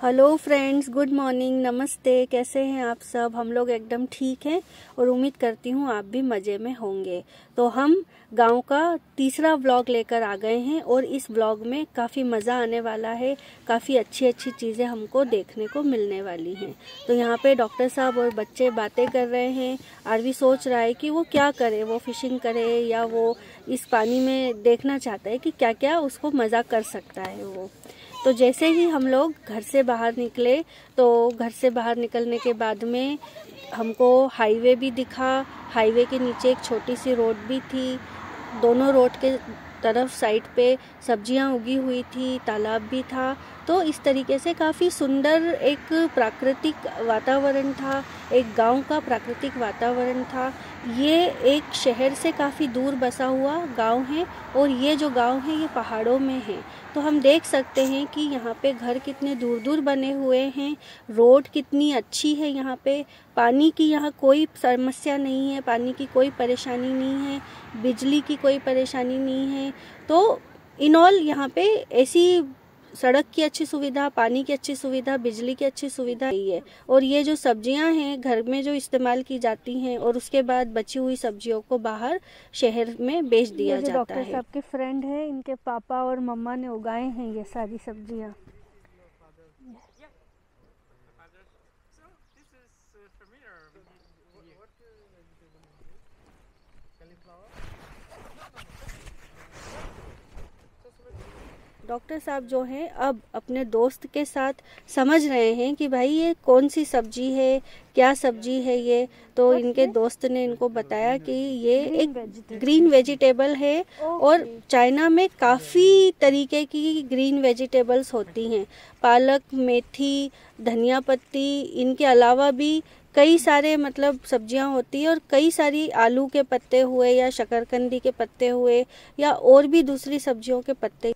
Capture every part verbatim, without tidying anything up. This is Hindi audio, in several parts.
हेलो फ्रेंड्स, गुड मॉर्निंग, नमस्ते। कैसे हैं आप सब? हम लोग एकदम ठीक हैं और उम्मीद करती हूँ आप भी मज़े में होंगे। तो हम गांव का तीसरा व्लॉग लेकर आ गए हैं और इस व्लॉग में काफ़ी मज़ा आने वाला है। काफ़ी अच्छी अच्छी चीज़ें हमको देखने को मिलने वाली हैं। तो यहाँ पे डॉक्टर साहब और बच्चे बातें कर रहे हैं। आरवी सोच रहा है कि वो क्या करे, वो फिशिंग करे या वो इस पानी में देखना चाहता है कि क्या क्या उसको मज़ा कर सकता है वो। तो जैसे ही हम लोग घर से बाहर निकले तो घर से बाहर निकलने के बाद में हमको हाईवे भी दिखा। हाईवे के नीचे एक छोटी सी रोड भी थी। दोनों रोड के तरफ साइड पे सब्जियां उगी हुई थी, तालाब भी था। तो इस तरीके से काफ़ी सुंदर एक प्राकृतिक वातावरण था, एक गांव का प्राकृतिक वातावरण था। ये एक शहर से काफ़ी दूर बसा हुआ गांव है और ये जो गांव है ये पहाड़ों में है। तो हम देख सकते हैं कि यहाँ पे घर कितने दूर दूर बने हुए हैं, रोड कितनी अच्छी है। यहाँ पे पानी की यहाँ कोई समस्या नहीं है, पानी की कोई परेशानी नहीं है, बिजली की कोई परेशानी नहीं है। तो इन ऑल यहाँ पे ऐसी सड़क की अच्छी सुविधा, पानी की अच्छी सुविधा, बिजली की अच्छी सुविधा ही है। और ये जो सब्जियां हैं घर में जो इस्तेमाल की जाती हैं और उसके बाद बची हुई सब्जियों को बाहर शहर में बेच दिया जाता है। डॉक्टर साहब के फ्रेंड है, इनके पापा और मम्मा ने उगाए हैं ये सारी सब्जियां। डॉक्टर साहब जो हैं अब अपने दोस्त के साथ समझ रहे हैं कि भाई ये कौन सी सब्जी है, क्या सब्जी है ये। तो इनके दोस्त ने इनको बताया कि ये एक ग्रीन वेजिटेबल है और चाइना में काफ़ी तरीके की ग्रीन वेजिटेबल्स होती हैं। पालक, मेथी, धनिया पत्ती, इनके अलावा भी कई सारे मतलब सब्जियां होती है और कई सारी आलू के पत्ते हुए या शकरकंदी के पत्ते हुए या और भी दूसरी सब्जियों के पत्ते।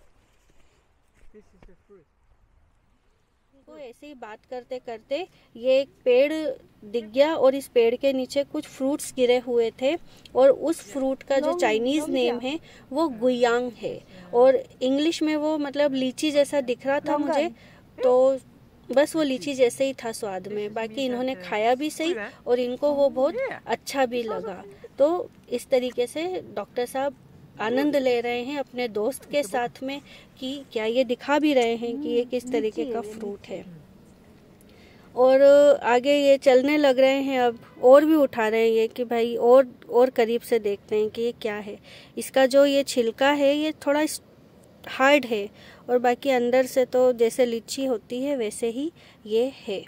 तो ऐसे ही बात करते करते ये एक पेड़ दिख गया और इस पेड़ के नीचे कुछ फ्रूट्स गिरे हुए थे और उस फ्रूट का जो चाइनीज नेम है वो गुयांग है और इंग्लिश में वो मतलब लीची जैसा दिख रहा था मुझे। तो बस वो लीची जैसे ही था स्वाद में। बाकी इन्होंने खाया भी सही और इनको वो बहुत अच्छा भी लगा। तो इस तरीके से डॉक्टर साहब आनंद ले रहे हैं अपने दोस्त के साथ में कि क्या ये दिखा भी रहे हैं कि ये किस तरीके का फ्रूट है। और आगे ये चलने लग रहे हैं, अब और भी उठा रहे हैं ये कि भाई और और करीब से देखते हैं कि ये क्या है। इसका जो ये छिलका है ये थोड़ा हार्ड है और बाकी अंदर से तो जैसे लीची होती है वैसे ही ये है।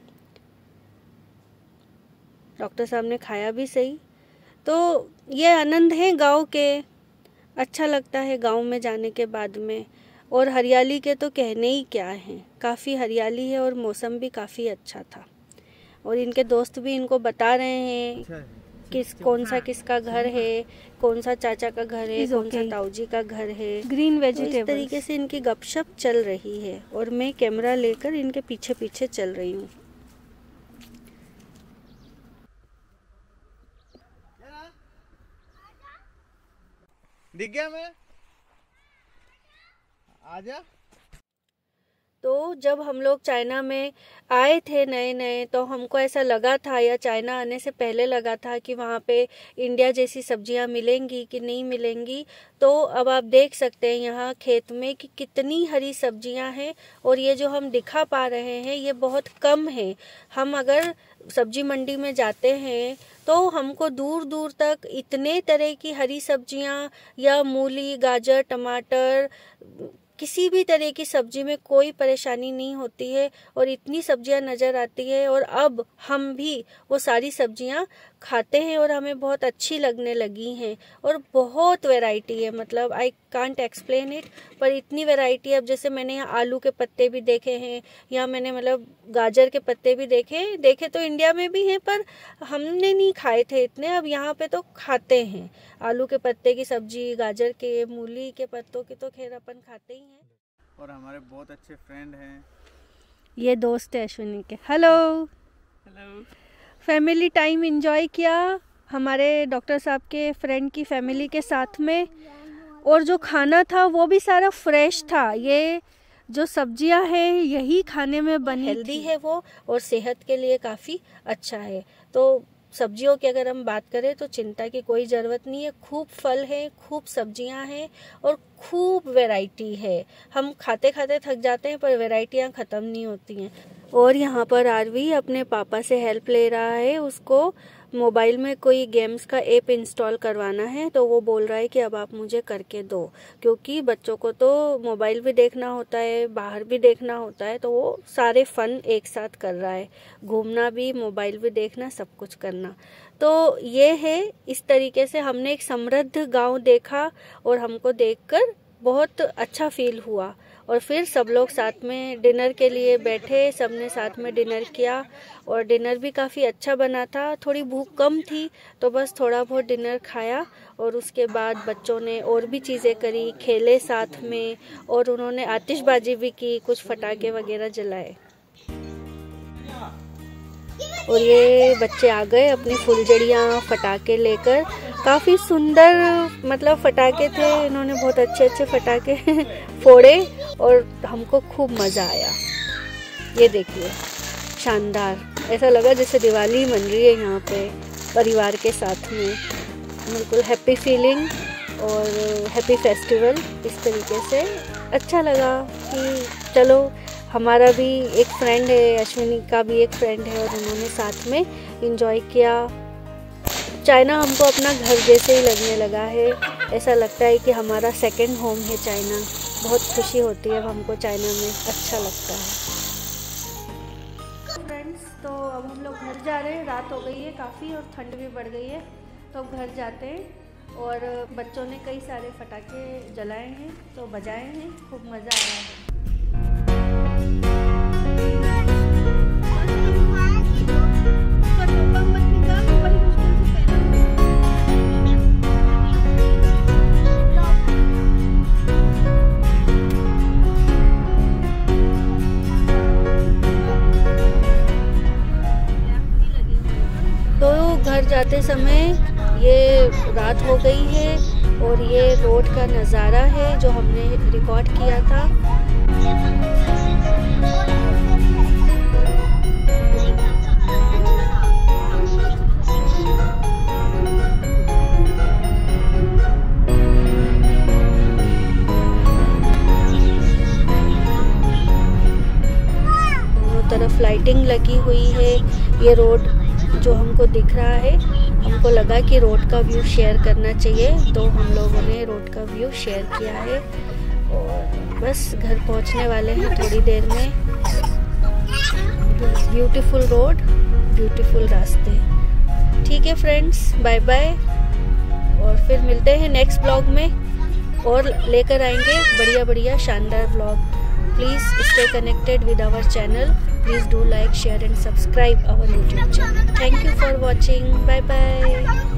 डॉक्टर साहब ने खाया भी सही। तो ये आनंद है गांव के। अच्छा लगता है गांव में जाने के बाद में। और हरियाली के तो कहने ही क्या है, काफ़ी हरियाली है और मौसम भी काफ़ी अच्छा था। और इनके दोस्त भी इनको बता रहे हैं किस कौन सा किसका घर है, कौन सा चाचा का घर है, कौन सा ताऊजी का घर है। Green vegetables. तो इस तरीके से इनकी गपशप चल रही है और मैं कैमरा लेकर इनके पीछे पीछे चल रही हूँ। दिख गया मैं, आजा। तो जब हम लोग चाइना में आए थे नए नए तो हमको ऐसा लगा था या चाइना आने से पहले लगा था कि वहाँ पे इंडिया जैसी सब्जियाँ मिलेंगी कि नहीं मिलेंगी। तो अब आप देख सकते हैं यहाँ खेत में कि कितनी हरी सब्जियाँ हैं और ये जो हम दिखा पा रहे हैं ये बहुत कम है। हम अगर सब्जी मंडी में जाते हैं तो हमको दूर दूर तक इतने तरह की हरी सब्जियाँ या मूली, गाजर, टमाटर, किसी भी तरह की सब्जी में कोई परेशानी नहीं होती है और इतनी सब्जियां नज़र आती है। और अब हम भी वो सारी सब्जियां खाते हैं और हमें बहुत अच्छी लगने लगी हैं और बहुत वैरायटी है, मतलब आई कांट एक्सप्लेन इट। पर इतनी वैरायटी है। अब जैसे मैंने यहाँ आलू के पत्ते भी देखे हैं, यहाँ मैंने मतलब गाजर के पत्ते भी देखे देखे तो इंडिया में भी हैं पर हमने नहीं खाए थे इतने। अब यहाँ पे तो खाते हैं आलू के पत्ते की सब्जी, गाजर के, मूली के पत्तों की तो खैर अपन खाते ही हैं। और हमारे बहुत अच्छे फ्रेंड हैं, ये दोस्त है अश्विनी के। Hello hello. Family time enjoy किया हमारे डॉक्टर साहब के फ्रेंड की फैमिली के साथ में। और जो खाना था वो भी सारा फ्रेश था। ये जो सब्जियां हैं यही खाने में बनी, हेल्दी है वो और सेहत के लिए काफ़ी अच्छा है। तो सब्जियों की अगर हम बात करें तो चिंता की कोई ज़रूरत नहीं है। खूब फल है, खूब सब्जियां हैं और खूब वैरायटी है। हम खाते खाते थक जाते हैं पर वैरायटियां ख़त्म नहीं होती हैं। और यहाँ पर आरवी अपने पापा से हेल्प ले रहा है, उसको मोबाइल में कोई गेम्स का ऐप इंस्टॉल करवाना है। तो वो बोल रहा है कि अब आप मुझे करके दो, क्योंकि बच्चों को तो मोबाइल भी देखना होता है, बाहर भी देखना होता है, तो वो सारे फन एक साथ कर रहा है, घूमना भी, मोबाइल भी देखना, सब कुछ करना। तो ये है, इस तरीके से हमने एक समृद्ध गांव देखा और हमको देखकर बहुत अच्छा फील हुआ। और फिर सब लोग साथ में डिनर के लिए बैठे, सबने साथ में डिनर किया और डिनर भी काफ़ी अच्छा बना था। थोड़ी भूख कम थी तो बस थोड़ा बहुत डिनर खाया और उसके बाद बच्चों ने और भी चीज़ें करी, खेले साथ में और उन्होंने आतिशबाजी भी की, कुछ फटाके वगैरह जलाए। और ये बच्चे आ गए अपनी फुलझड़ियाँ फटाके लेकर, काफ़ी सुंदर मतलब फटाके थे, इन्होंने बहुत अच्छे अच्छे फटाके फोड़े और हमको खूब मज़ा आया। ये देखिए, शानदार, ऐसा लगा जैसे दिवाली मन रही है यहाँ पे परिवार के साथ में। बिल्कुल हैप्पी फीलिंग और हैप्पी फेस्टिवल, इस तरीके से अच्छा लगा कि चलो हमारा भी एक फ्रेंड है, अश्विनी का भी एक फ्रेंड है और उन्होंने साथ में एंजॉय किया। चाइना हमको अपना घर जैसे ही लगने लगा है, ऐसा लगता है कि हमारा सेकंड होम है चाइना। बहुत खुशी होती है अब हमको चाइना में, अच्छा लगता है। फ्रेंड्स, तो अब हम लोग घर जा रहे हैं, रात हो गई है काफ़ी और ठंड भी बढ़ गई है, तो अब घर जाते हैं। और बच्चों ने कई सारे फटाके जलाए हैं, तो बजाए हैं, खूब मज़ा आया है। घर जाते समय ये रात हो गई है और ये रोड का नज़ारा है जो हमने रिकॉर्ड किया था। दोनों तरफ लाइटिंग लगी हुई है। ये रोड जो हमको दिख रहा है, हमको लगा कि रोड का व्यू शेयर करना चाहिए, तो हम लोगों ने रोड का व्यू शेयर किया है। और बस घर पहुंचने वाले हैं थोड़ी देर में। ब्यूटीफुल रोड, ब्यूटीफुल रास्ते। ठीक है फ्रेंड्स, बाय बाय, और फिर मिलते हैं नेक्स्ट ब्लॉग में और लेकर आएंगे बढ़िया बढ़िया शानदार blog. Please stay connected with our channel. Please do like, share and subscribe our YouTube channel. Thank you for watching. Bye bye.